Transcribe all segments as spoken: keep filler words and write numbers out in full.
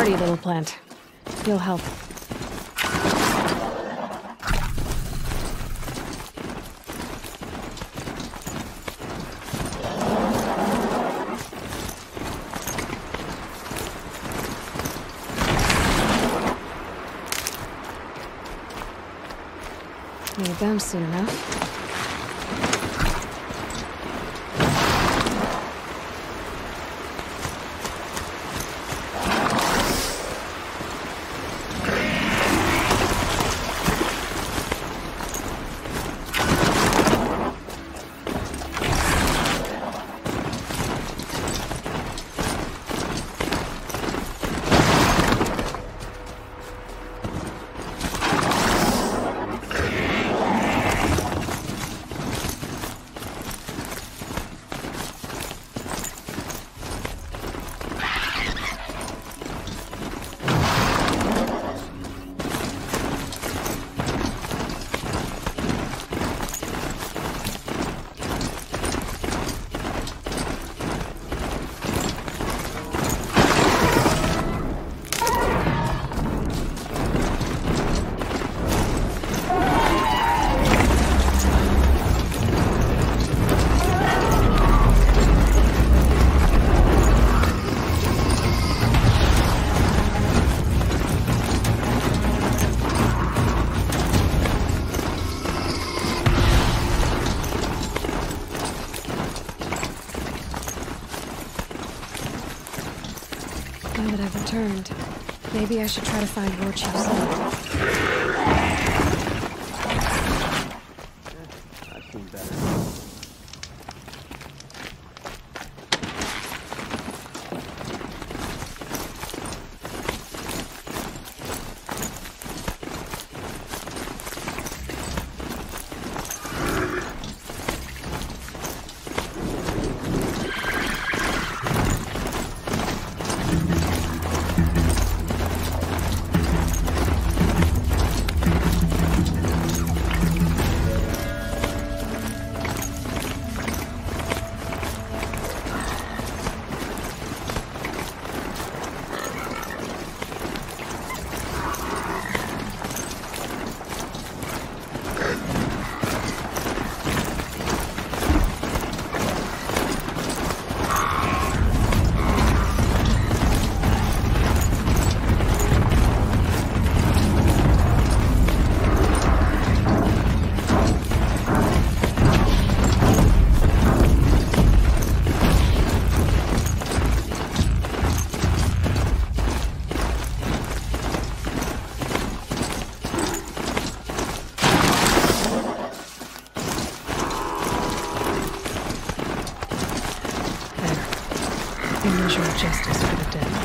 Pretty little plant. You'll help. Need a bounce soon enough. Now that I've returned, maybe I should try to find Warchief's sleep. I've seen better. Justice for the dead.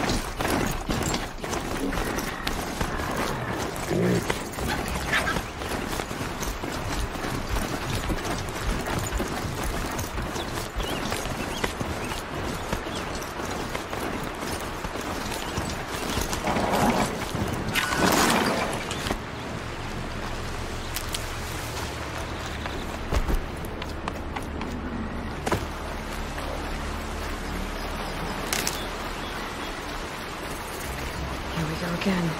Again.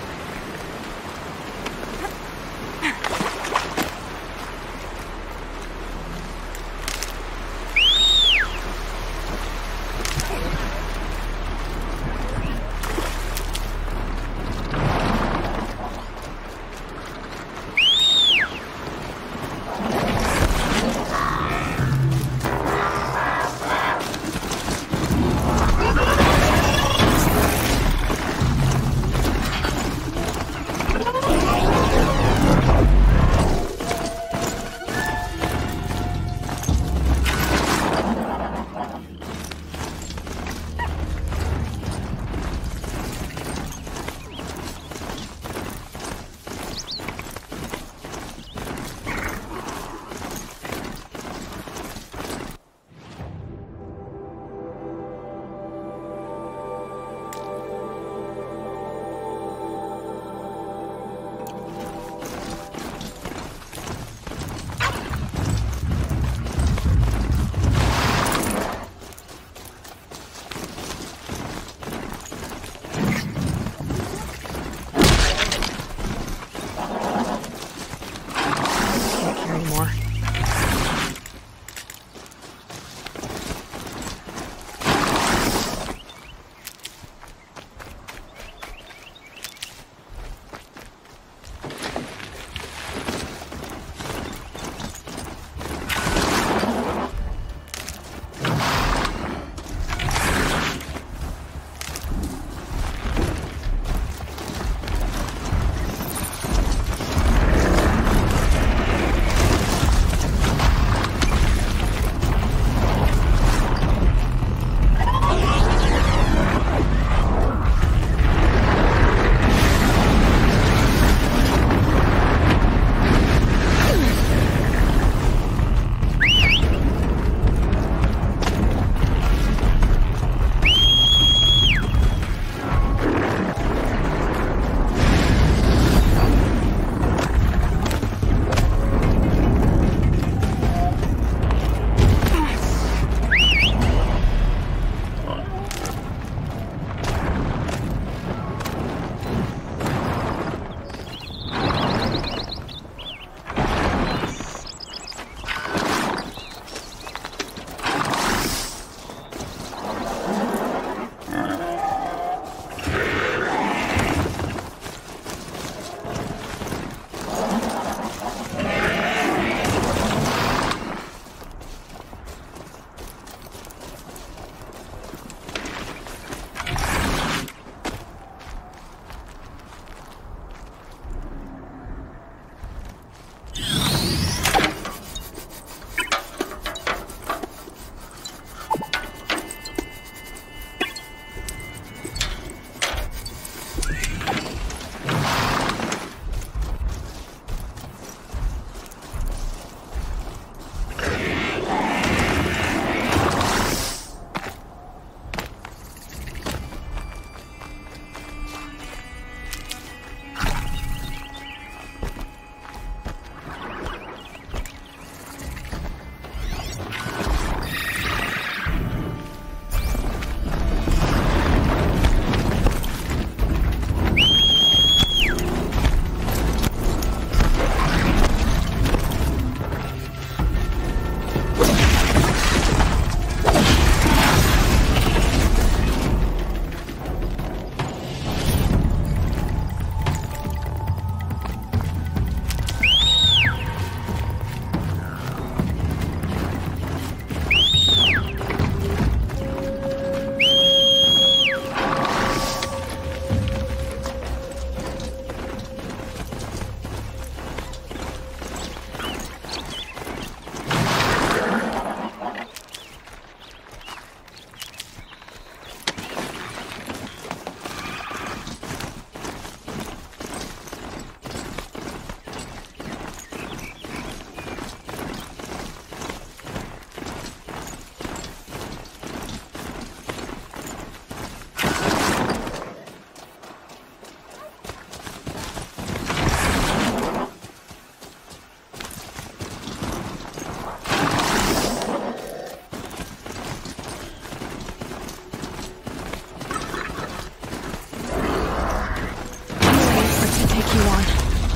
take you on.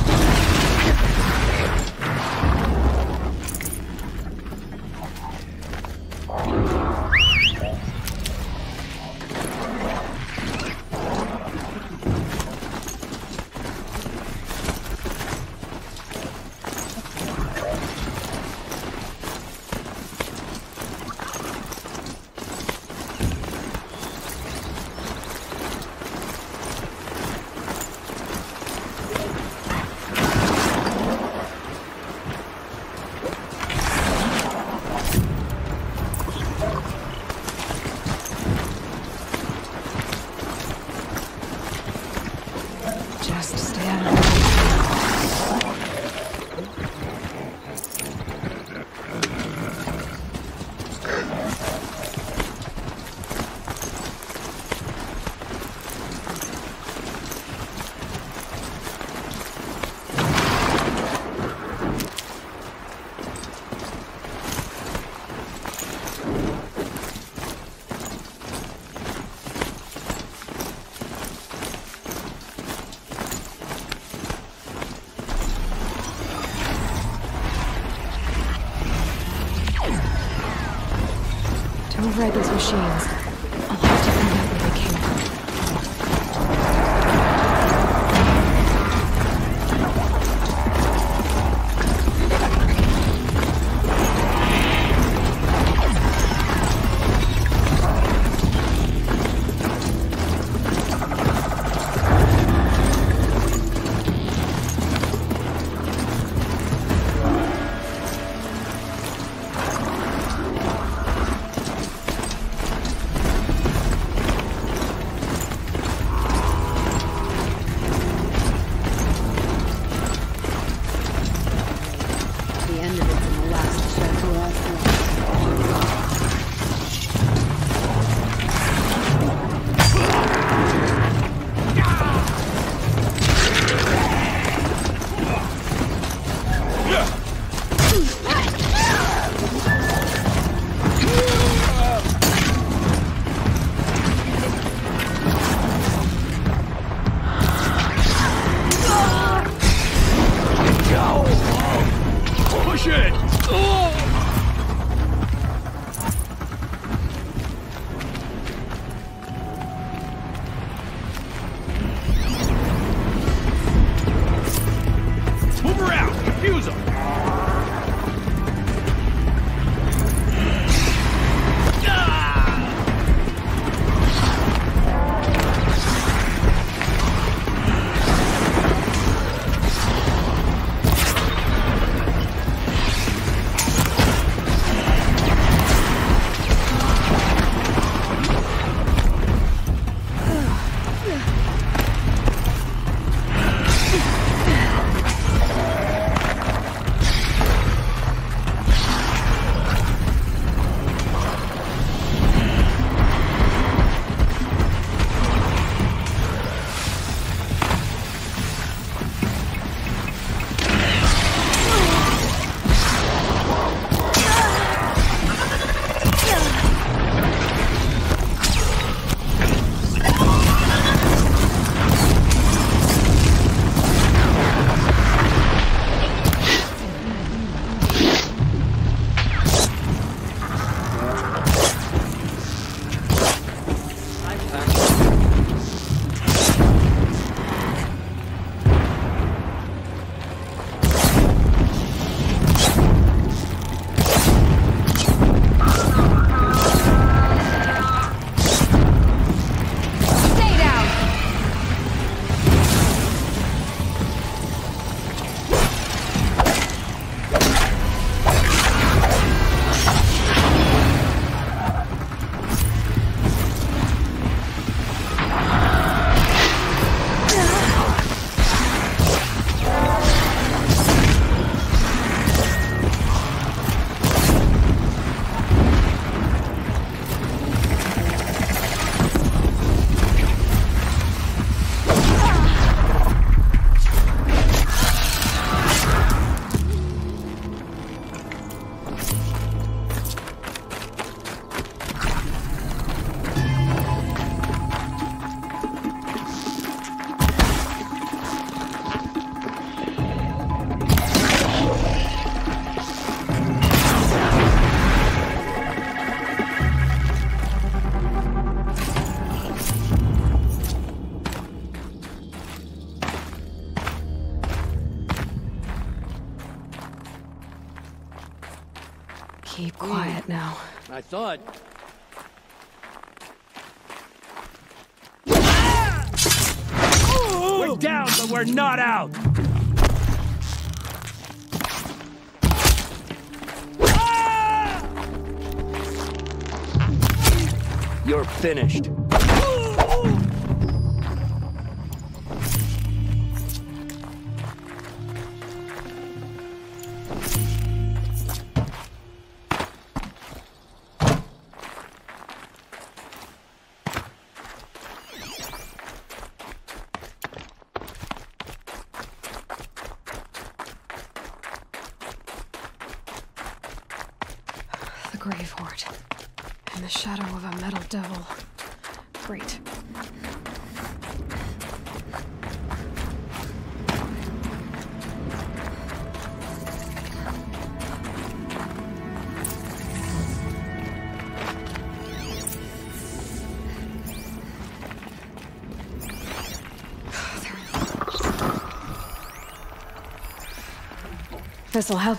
Override those machines. I'll have to find out where they came from. Keep quiet now. I thought... We're down, but we're not out! You're finished. The GRAVE-HOARD. In the shadow of a metal devil. Great. This'll help.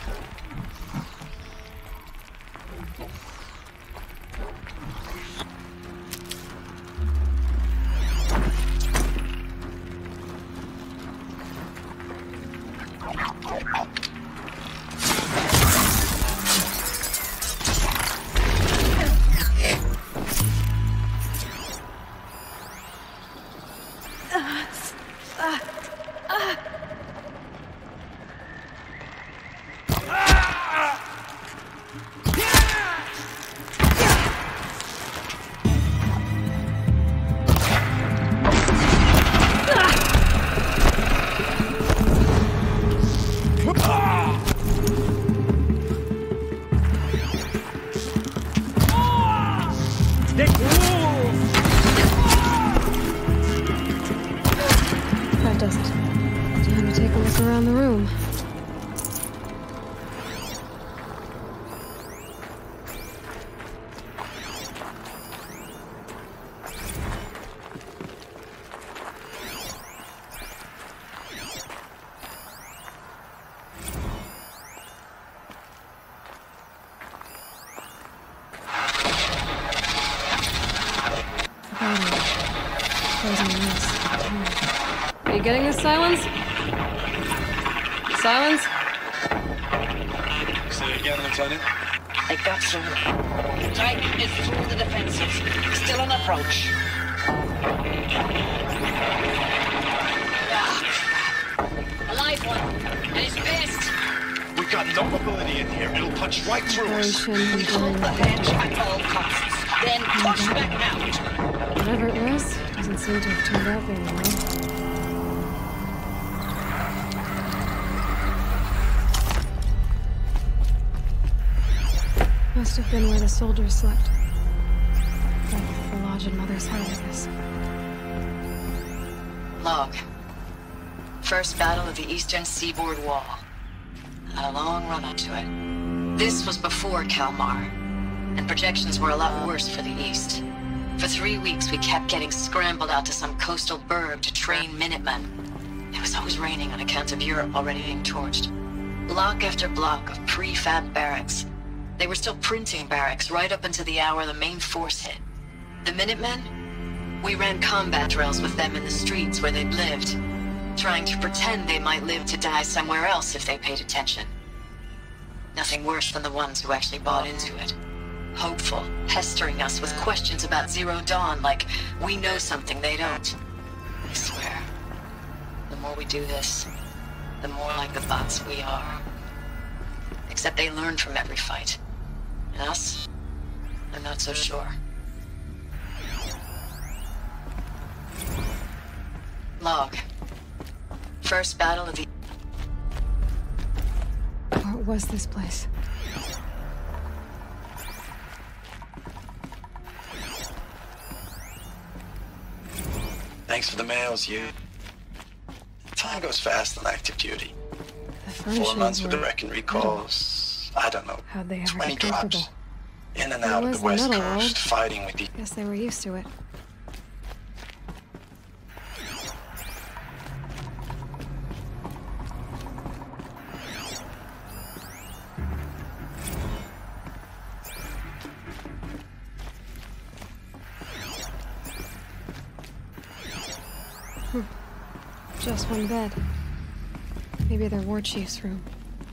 That does it. Time to take a look around the room. Are you getting this, Silence? Silence? Say it again, Lieutenant. I got some. Titan is through the defensive. Still on approach. Ah, a live one. And he's pissed. We got no mobility in here. It'll punch right through us. Hold the hedge at all costs. Then push back out. Whatever it was, doesn't seem to have turned out very well. Must have been where the soldiers slept. Like the lodge in Mother's Heart, I guess. Log. First battle of the eastern seaboard wall. Had a long run up to it. This was before Kalmar, and projections were a lot worse for the east. For three weeks, we kept getting scrambled out to some coastal burg to train Minutemen. It was always raining on account of Europe already being torched. Block after block of prefab barracks. They were still printing barracks right up until the hour the main force hit. The Minutemen? We ran combat drills with them in the streets where they'd lived, trying to pretend they might live to die somewhere else if they paid attention. Nothing worse than the ones who actually bought into it. Hopeful, pestering us with questions about Zero Dawn like we know something they don't. I swear, the more we do this, the more like the bots we are. Except they learn from every fight. And us? I'm not so sure. Log. First battle of the... What was this place? Thanks for the mails, you. Time goes fast on active duty. The Four furnishings months with the were wreck and recalls. I don't know. How'd they ever twenty get comfortable? drops. In and It out of was the the West metal Coast, world. fighting with the... Guess they were used to it. Just one bed. Maybe their war chief's room.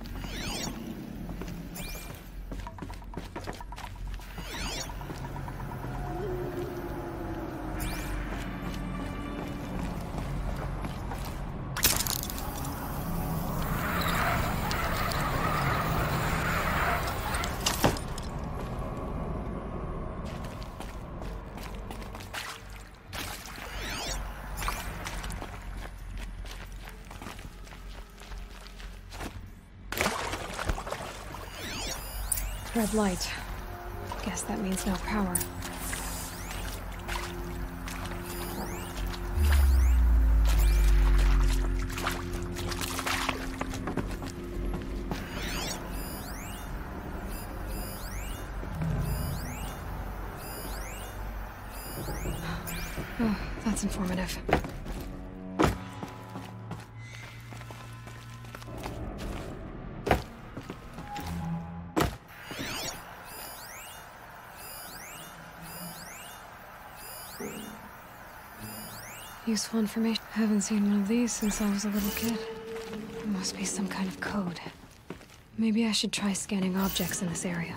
Red light. Guess that means no power. Oh, that's informative. Useful information. Haven't seen one of these since I was a little kid. It must be some kind of code. Maybe I should try scanning objects in this area.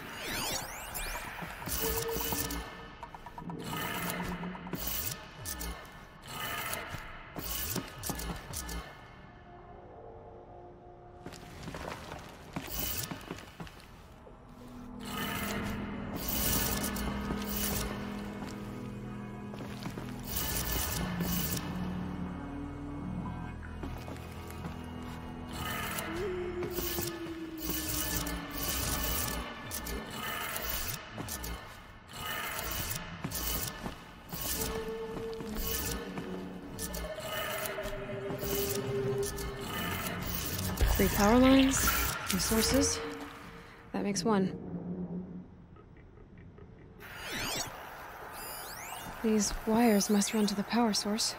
Three power lines, two sources. That makes one. These wires must run to the power source.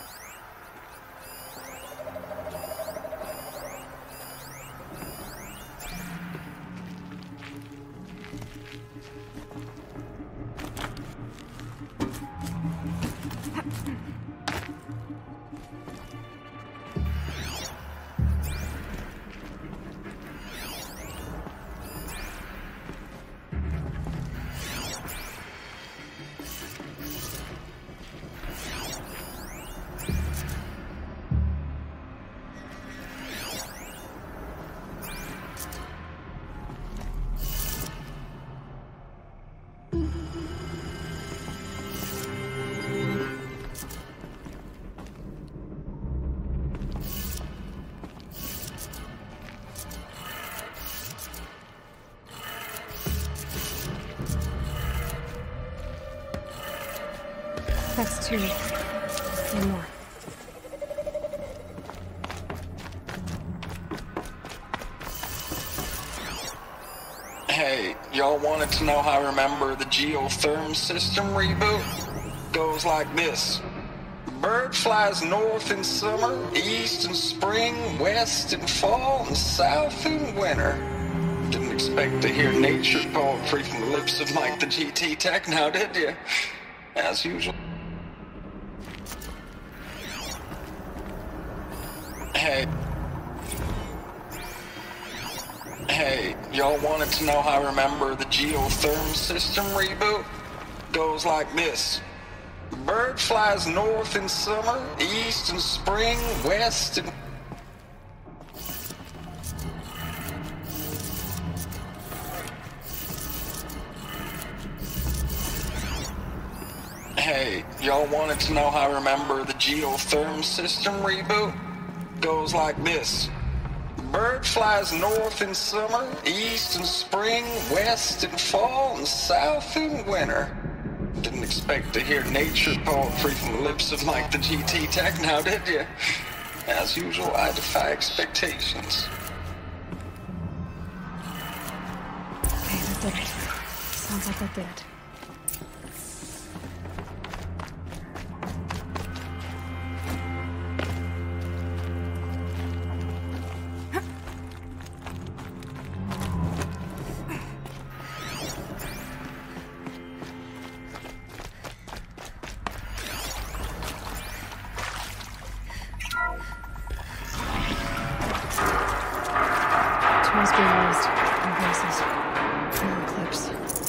That's two. One more. Hey, y'all wanted to know how I remember the geotherm system reboot? Goes like this. Bird flies north in summer, east in spring, west in fall, and south in winter. Didn't expect to hear nature poetry from the lips of Mike the G T Tech now, did you? As usual. Hey. Hey, y'all wanted to know how I remember the geotherm system reboot? Goes like this. Bird flies north in summer, east in spring, west in... Hey, y'all wanted to know how I remember the geotherm system reboot? Goes like this. Bird flies north in summer, east in spring, west in fall, and south in winter. Didn't expect to hear nature poetry from the lips of Mike the G T Tech now, did you? As usual, I defy expectations. Okay, that did it. Sounds like that did it. must be erased. In places. There were clips.